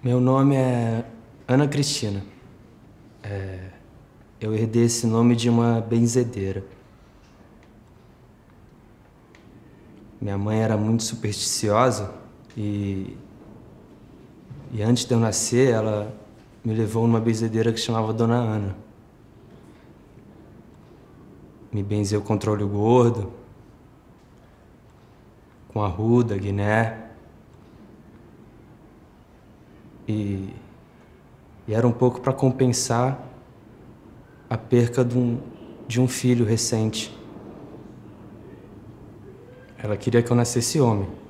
Meu nome é Ana Cristina. Eu herdei esse nome de uma benzedeira. Minha mãe era muito supersticiosa e antes de eu nascer, ela me levou numa benzedeira que se chamava Dona Ana. Me benzeu contra o olho gordo, com arruda, guiné. E era um pouco para compensar a perca de um filho recente. Ela queria que eu nascesse homem.